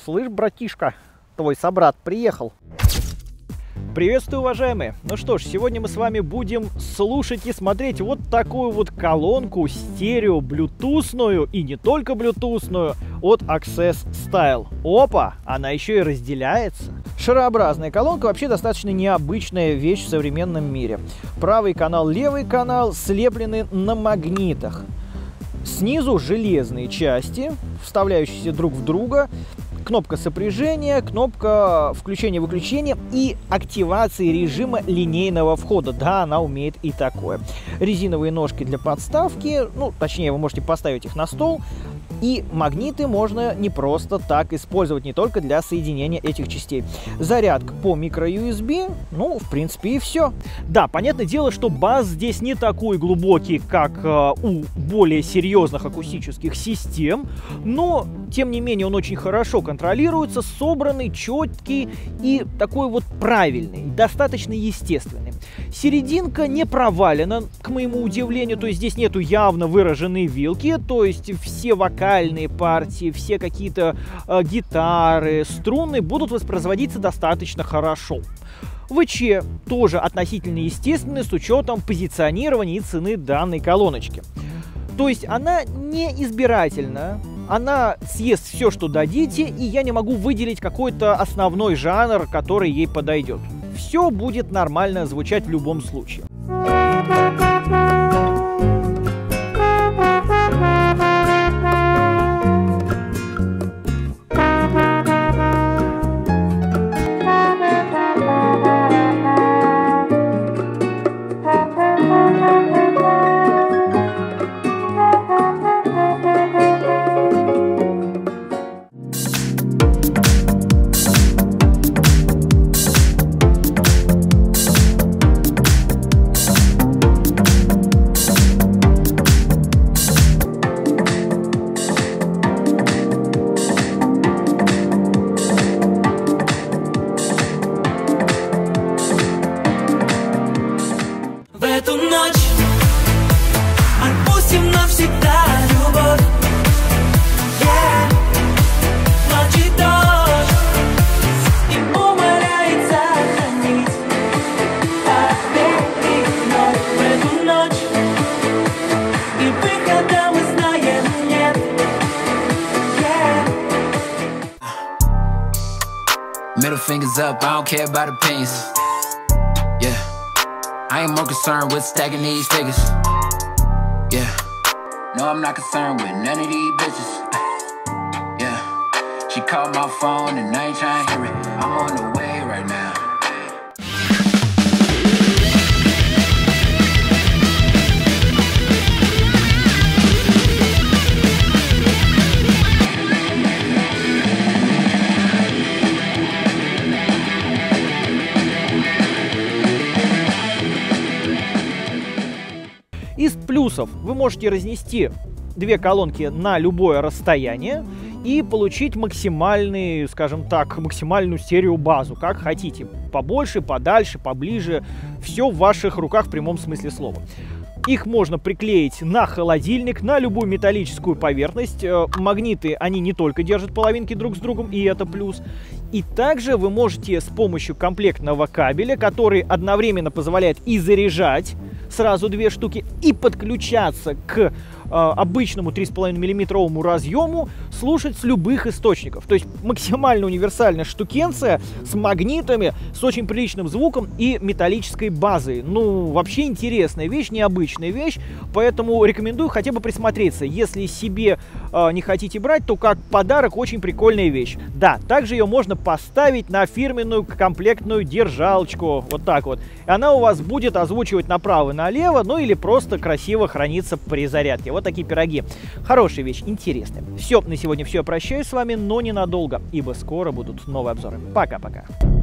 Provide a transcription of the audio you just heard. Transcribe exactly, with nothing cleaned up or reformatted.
Слышь, братишка, твой собрат приехал. Приветствую, уважаемые! Ну что ж, сегодня мы с вами будем слушать и смотреть вот такую вот колонку стерео блютусную и не только блютусную от Access Style. Опа! Она еще и разделяется. Шарообразная колонка вообще достаточно необычная вещь в современном мире. Правый канал, левый канал слеплены на магнитах. Снизу железные части, вставляющиеся друг в друга. Кнопка сопряжения, кнопка включения-выключения и активации режима линейного входа. Да, она умеет и такое. Резиновые ножки для подставки, ну, точнее, вы можете поставить их на стол. И магниты можно не просто так использовать, не только для соединения этих частей. Зарядка по микро-ю эс би, ну, в принципе, и все. Да, понятное дело, что бас здесь не такой глубокий, как э, у более серьезных акустических систем, но, тем не менее, он очень хорошо контролируется, собранный, четкий и такой вот правильный, достаточно естественный. Серединка не провалена, к моему удивлению, то есть здесь нету явно выраженной вилки, то есть все вокальные партии, все какие-то э, гитары, струны будут воспроизводиться достаточно хорошо. ВЧ тоже относительно естественный с учетом позиционирования и цены данной колоночки. То есть она не избирательна, она съест все, что дадите, и я не могу выделить какой-то основной жанр, который ей подойдет. Все будет нормально звучать в любом случае. Middle fingers up, I don't care about opinions. Yeah, I ain't more concerned with stacking these figures. Yeah, no, I'm not concerned with none of these bitches. Yeah, she called my phone and I ain't trying to hear it. I'm on the way right now. Из плюсов вы можете разнести две колонки на любое расстояние и получить максимальный, скажем так, максимальную стереобазу, как хотите. Побольше, подальше, поближе. Все в ваших руках в прямом смысле слова. Их можно приклеить на холодильник, на любую металлическую поверхность. Магниты, они не только держат половинки друг с другом, и это плюс. И также вы можете с помощью комплектного кабеля, который одновременно позволяет и заряжать сразу две штуки, и подключаться к э, обычному три с половиной миллиметровому разъему, слушать с любых источников. То есть максимально универсальная штукенция с магнитами, с очень приличным звуком и металлической базой. Ну, вообще интересная вещь, необычная вещь, поэтому рекомендую хотя бы присмотреться. Если себе э, не хотите брать, то как подарок очень прикольная вещь. Да, также ее можно поставить на фирменную комплектную держалочку, вот так вот. И она у вас будет озвучивать направо и налево, ну или просто красиво хранится при зарядке. Вот такие пироги. Хорошая вещь, интересная. Все, на сегодня все. Я прощаюсь с вами, но ненадолго, ибо скоро будут новые обзоры. Пока-пока.